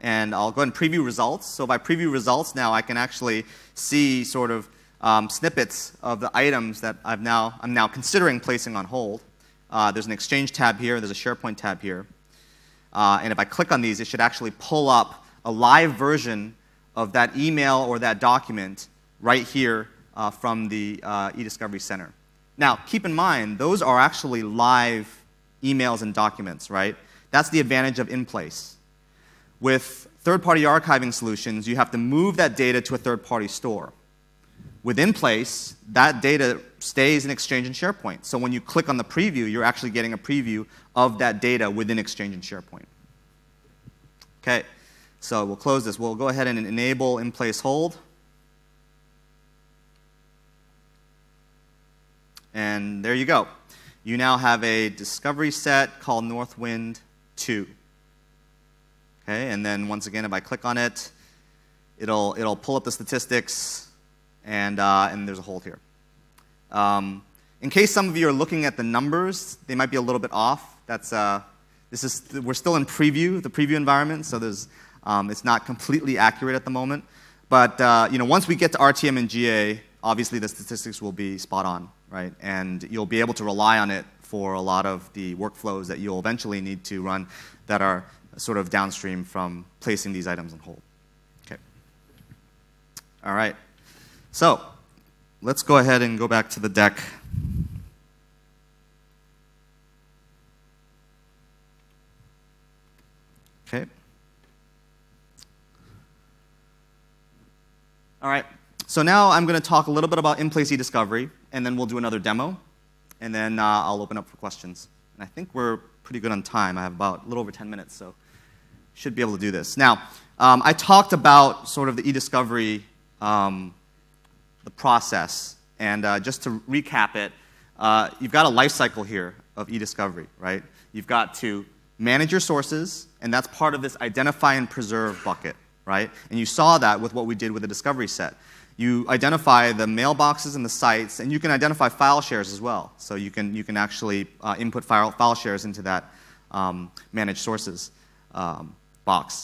and I'll go ahead and preview results. So if I preview results now, I can actually see sort of um, snippets of the items that I've now, I'm now considering placing on hold. Uh, there's an Exchange tab here, there's a SharePoint tab here. Uh, and if I click on these, it should actually pull up a live version of that email or that document right here uh, from the uh, eDiscovery Center. Now, keep in mind, those are actually live emails and documents, right? That's the advantage of in-place. With third-party archiving solutions, you have to move that data to a third-party store. With in-place, that data stays in Exchange and SharePoint. So when you click on the preview, you're actually getting a preview of that data within Exchange and SharePoint. Okay, so we'll close this. We'll go ahead and enable in-place hold. And there you go. You now have a discovery set called Northwind two. Okay, and then once again, if I click on it, it'll, it'll pull up the statistics, and, uh, and there's a hold here. Um, in case some of you are looking at the numbers, they might be a little bit off. That's, uh, this is, we're still in preview, the preview environment, so there's, um, it's not completely accurate at the moment. But uh, you know, once we get to R T M and G A, obviously the statistics will be spot on, right? And you'll be able to rely on it for a lot of the workflows that you'll eventually need to run that are sort of downstream from placing these items on hold. Okay. All right. So let's go ahead and go back to the deck. Okay. All right. So now I'm going to talk a little bit about in-place eDiscovery, and then we'll do another demo, and then uh, I'll open up for questions. And I think we're pretty good on time. I have about a little over ten minutes, so should be able to do this. Now, um, I talked about sort of the eDiscovery, um, the process, and uh, just to recap it, uh, you've got a life cycle here of eDiscovery, right? You've got to manage your sources, and that's part of this identify and preserve bucket, right? And you saw that with what we did with the discovery set. You identify the mailboxes and the sites, and you can identify file shares as well. So you can, you can actually uh, input file, file shares into that um, manage sources um, box.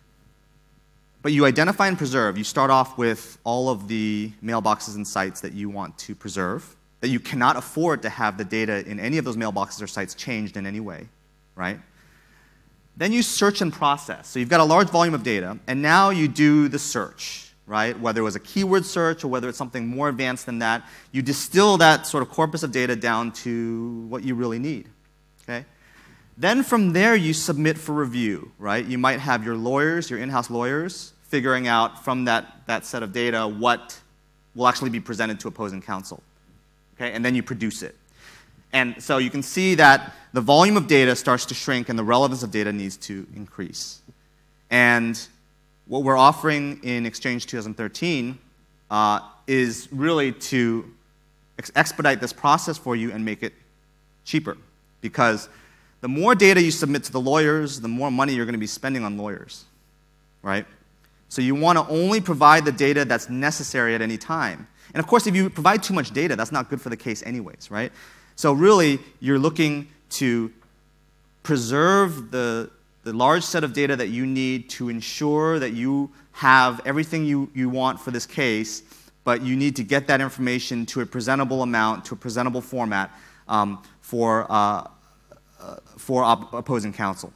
But you identify and preserve. You start off with all of the mailboxes and sites that you want to preserve, that you cannot afford to have the data in any of those mailboxes or sites changed in any way, right? Then you search and process. So you've got a large volume of data, and now you do the search, right? Whether it was a keyword search or whether it's something more advanced than that, you distill that sort of corpus of data down to what you really need, okay? Then from there, you submit for review, right? You might have your lawyers, your in-house lawyers, figuring out from that, that set of data what will actually be presented to opposing counsel, okay? And then you produce it. And so you can see that the volume of data starts to shrink and the relevance of data needs to increase. And what we're offering in Exchange twenty thirteen uh, is really to ex expedite this process for you and make it cheaper. Because the more data you submit to the lawyers, the more money you're going to be spending on lawyers, right? So you want to only provide the data that's necessary at any time. And of course, if you provide too much data, that's not good for the case anyways, right? So really, you're looking to preserve the, the large set of data that you need to ensure that you have everything you, you want for this case, but you need to get that information to a presentable amount, to a presentable format um, for, uh, uh, for op opposing counsel.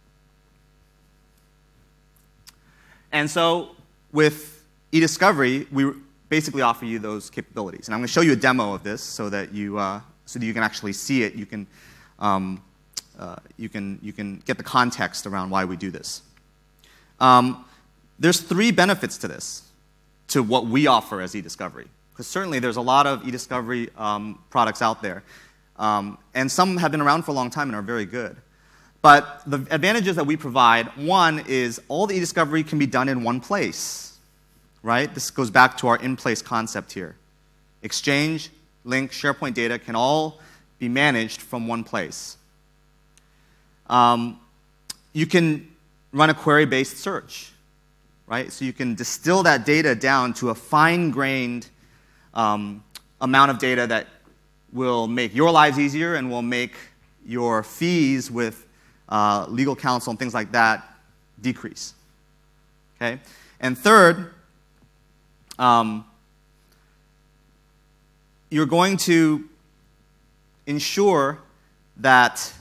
And so with eDiscovery, we basically offer you those capabilities. And I'm going to show you a demo of this so that you, uh, so that you can actually see it. You can, um, uh, you can, you can get the context around why we do this. Um, there's three benefits to this, to what we offer as eDiscovery. Because certainly there's a lot of eDiscovery um, products out there. Um, and some have been around for a long time and are very good. But the advantages that we provide, one is all the eDiscovery can be done in one place, right? This goes back to our in-place concept here. Exchange, link, SharePoint data can all be managed from one place. Um, you can run a query-based search, right? So you can distill that data down to a fine-grained um, amount of data that will make your lives easier and will make your fees with uh, legal counsel and things like that decrease, Okay? And third, um, you're going to ensure that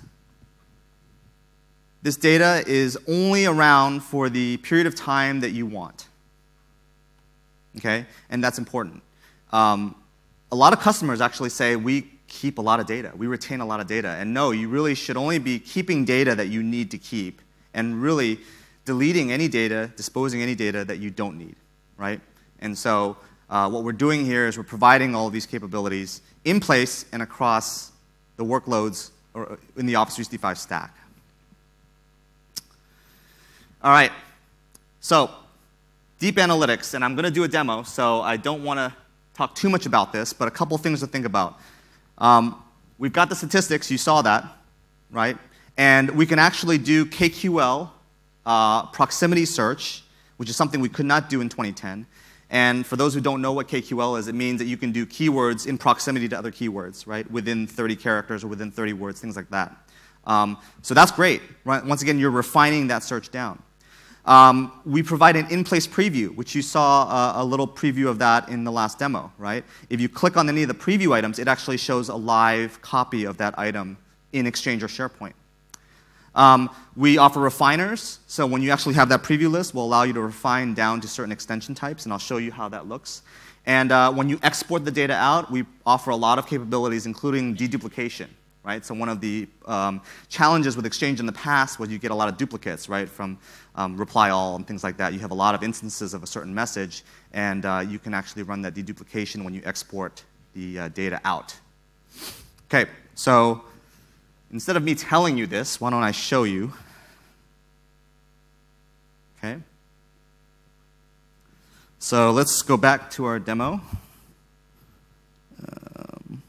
this data is only around for the period of time that you want. Okay? And that's important. Um, a lot of customers actually say, we keep a lot of data. We retain a lot of data. And no, you really should only be keeping data that you need to keep and really deleting any data, disposing any data that you don't need, right? And so uh, what we're doing here is we're providing all of these capabilities in place and across the workloads or in the Office three sixty-five stack. All right, so deep analytics, and I'm going to do a demo, so I don't want to talk too much about this, but a couple things to think about. Um, we've got the statistics, you saw that, right? And we can actually do K Q L, uh, proximity search, which is something we could not do in twenty ten. And for those who don't know what K Q L is, it means that you can do keywords in proximity to other keywords, right? Within thirty characters or within thirty words, things like that. Um, so that's great, right? Once again, you're refining that search down. Um, we provide an in-place preview, which you saw uh, a little preview of that in the last demo, right? If you click on any of the preview items, it actually shows a live copy of that item in Exchange or SharePoint. Um, we offer refiners, so when you actually have that preview list, we'll allow you to refine down to certain extension types, and I'll show you how that looks. And uh, when you export the data out, we offer a lot of capabilities, including deduplication. Right? So one of the um, challenges with Exchange in the past was you get a lot of duplicates, right, from um, reply all and things like that. You have a lot of instances of a certain message, and uh, you can actually run that deduplication when you export the uh, data out. Okay, so instead of me telling you this, why don't I show you? Okay. So let's go back to our demo. Um,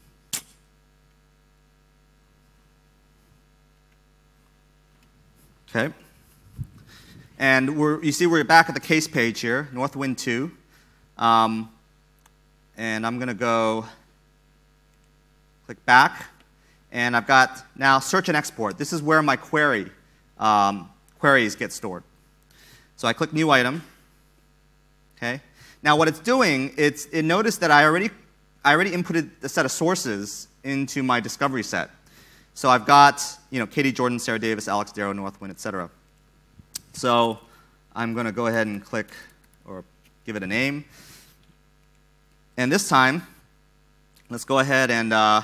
Okay, and we're, you see we're back at the case page here, Northwind two, um, and I'm going to go click back, and I've got now search and export. This is where my query um, queries get stored. So I click new item. Okay, now what it's doing, it's it noticed that I already I already inputted a set of sources into my discovery set. So I've got, you know, Katie Jordan, Sarah Davis, Alex Darrow, Northwind, et cetera. So I'm going to go ahead and click or give it a name. And this time, let's go ahead and uh,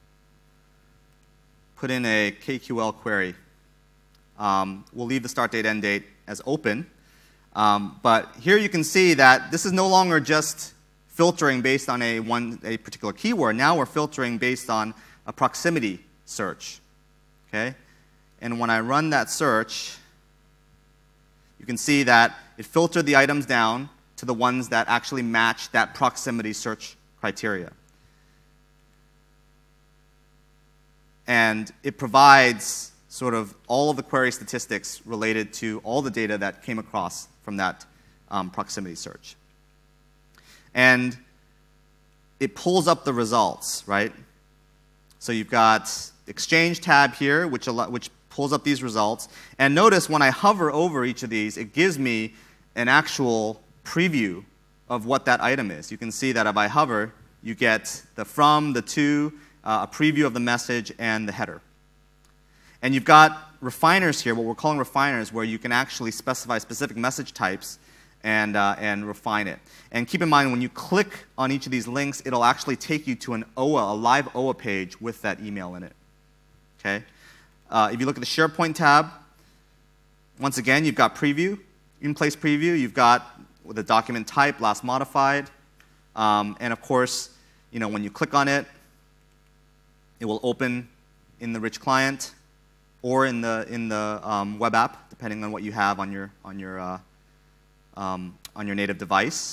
put in a K Q L query. Um, we'll leave the start date, end date as open. Um, but here you can see that this is no longer just filtering based on a, one, a particular keyword. Now we're filtering based on a proximity search, okay? And when I run that search, you can see that it filtered the items down to the ones that actually match that proximity search criteria. And it provides sort of all of the query statistics related to all the data that came across from that um, proximity search. And it pulls up the results, right? So you've got Exchange tab here, which, which pulls up these results. And notice when I hover over each of these, it gives me an actual preview of what that item is. You can see that if I hover, you get the from, the to, uh, a preview of the message, and the header. And you've got refiners here, what we're calling refiners, where you can actually specify specific message types and, uh, and refine it. And keep in mind, when you click on each of these links, it'll actually take you to an O A, a live O A page with that email in it. Okay? Uh, if you look at the SharePoint tab, once again, you've got preview, in-place preview. You've got the document type, last modified. Um, and of course, you know, when you click on it, it will open in the rich client or in the, in the um, web app, depending on what you have on your, on your, uh, um, on your native device.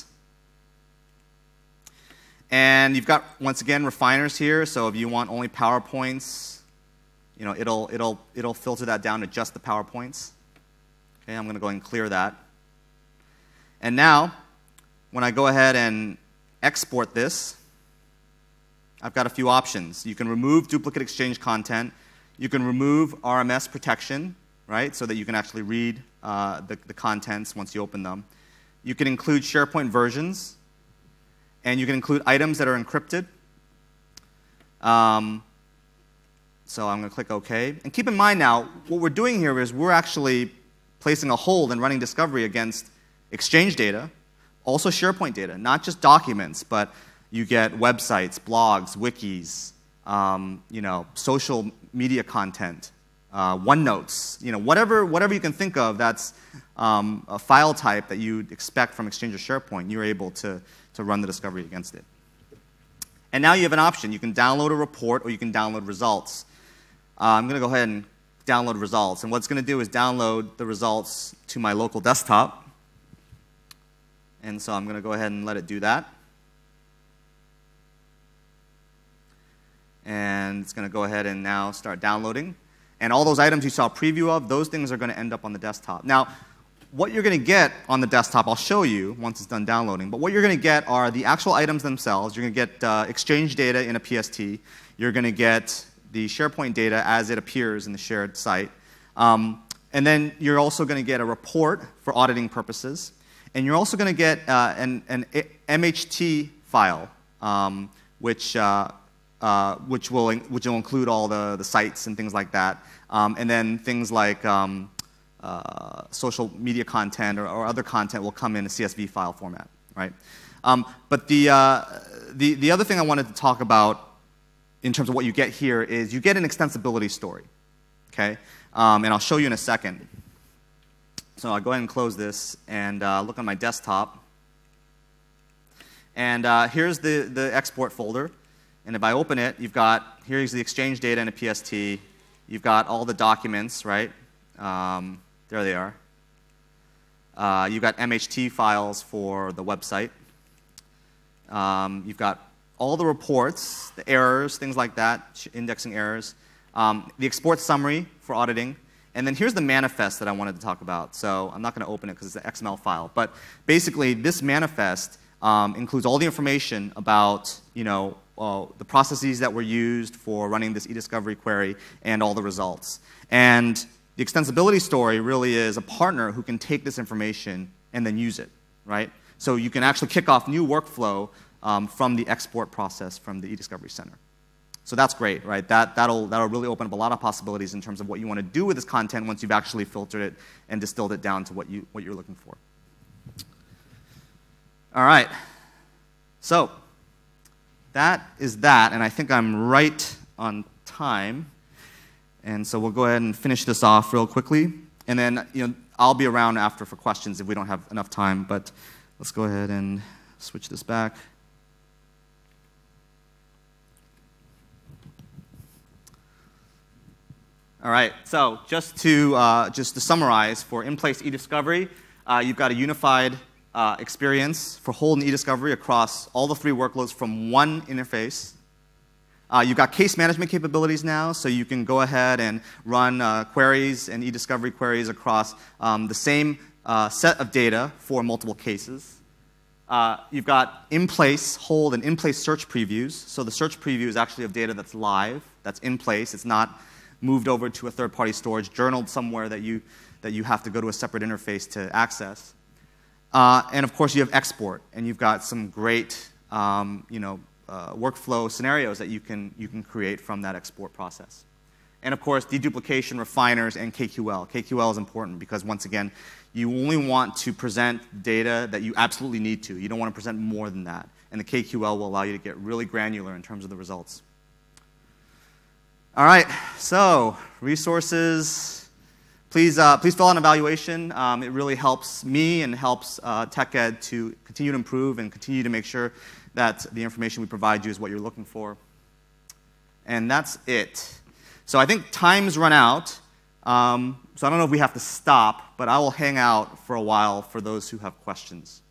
And you've got, once again, refiners here. So if you want only PowerPoints, you know, it'll, it'll, it'll filter that down to just the PowerPoints. Okay, I'm going to go and clear that. And now, when I go ahead and export this, I've got a few options. You can remove duplicate Exchange content. You can remove R M S protection, right, so that you can actually read uh, the, the contents once you open them. You can include SharePoint versions, and you can include items that are encrypted. Um, so I'm going to click OK. And keep in mind now, what we're doing here is we're actually placing a hold and running discovery against Exchange data, also SharePoint data, not just documents, but you get websites, blogs, wikis, um, you know, social media content, uh, OneNotes, you know, whatever, whatever you can think of that's um, a file type that you'd expect from Exchange or SharePoint, you're able to, to run the discovery against it. And now you have an option. You can download a report or you can download results. Uh, I'm going to go ahead and download results. And what it's going to do is download the results to my local desktop. And so I'm going to go ahead and let it do that. And it's going to go ahead and now start downloading. And all those items you saw a preview of, those things are going to end up on the desktop. Now, what you're going to get on the desktop, I'll show you once it's done downloading. But what you're going to get are the actual items themselves. You're going to get uh, Exchange data in a P S T. You're going to get the SharePoint data as it appears in the shared site. Um, and then you're also going to get a report for auditing purposes. And you're also going to get uh, an, an M H T file, um, which, uh, uh, which, will, which will include all the, the sites and things like that. Um, and then things like um, uh, social media content or, or other content will come in a C S V file format, right? Um, but the, uh, the, the other thing I wanted to talk about in terms of what you get here is you get an extensibility story, okay? Um, and I'll show you in a second. So I'll go ahead and close this and uh, look on my desktop. And uh, here's the, the export folder. And if I open it, you've got, here's the Exchange data in a P S T. You've got all the documents, right? Um, there they are. Uh, you've got M H T files for the website. Um, you've got all the reports, the errors, things like that, indexing errors. Um, the export summary for auditing. And then here's the manifest that I wanted to talk about. So I'm not going to open it because it's an X M L file. But basically, this manifest um, includes all the information about, you know, uh, the processes that were used for running this eDiscovery query and all the results. And the extensibility story really is a partner who can take this information and then use it, right? So you can actually kick off new workflow um, from the export process from the eDiscovery Center. So that's great, right? That, that'll, that'll really open up a lot of possibilities in terms of what you want to do with this content once you've actually filtered it and distilled it down to what, you, what you're looking for. All right. So that is that, and I think I'm right on time. And so we'll go ahead and finish this off real quickly. And then, you know, I'll be around after for questions if we don't have enough time. But let's go ahead and switch this back. All right, so just to, uh, just to summarize, for in-place eDiscovery, uh, you've got a unified uh, experience for hold and eDiscovery across all the three workloads from one interface. Uh, you've got case management capabilities now, so you can go ahead and run uh, queries and eDiscovery queries across um, the same uh, set of data for multiple cases. Uh, you've got in-place hold and in-place search previews. So the search preview is actually of data that's live, that's in place. It's not moved over to a third-party storage, journaled somewhere that you, that you have to go to a separate interface to access. Uh, and of course, you have export, and you've got some great um, you know, uh, workflow scenarios that you can, you can create from that export process. And of course, deduplication, refiners, and K Q L. K Q L is important because, once again, you only want to present data that you absolutely need to. You don't want to present more than that. And the K Q L will allow you to get really granular in terms of the results. All right, so resources. Please, uh, please fill out an evaluation. Um, it really helps me and helps uh, TechEd to continue to improve and continue to make sure that the information we provide you is what you're looking for. And that's it. So I think time's run out. Um, so I don't know if we have to stop, but I will hang out for a while for those who have questions.